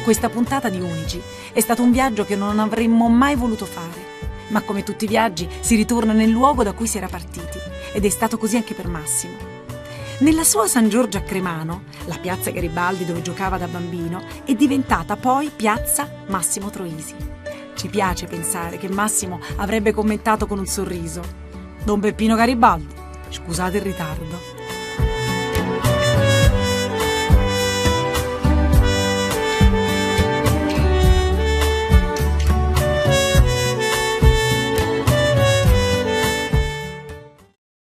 Questa puntata di Unici è stato un viaggio che non avremmo mai voluto fare, ma come tutti i viaggi si ritorna nel luogo da cui si era partiti, ed è stato così anche per Massimo. Nella sua San Giorgio a Cremano, la piazza Garibaldi dove giocava da bambino, è diventata poi piazza Massimo Troisi. Ci piace pensare che Massimo avrebbe commentato con un sorriso: Don Peppino Garibaldi, scusate il ritardo.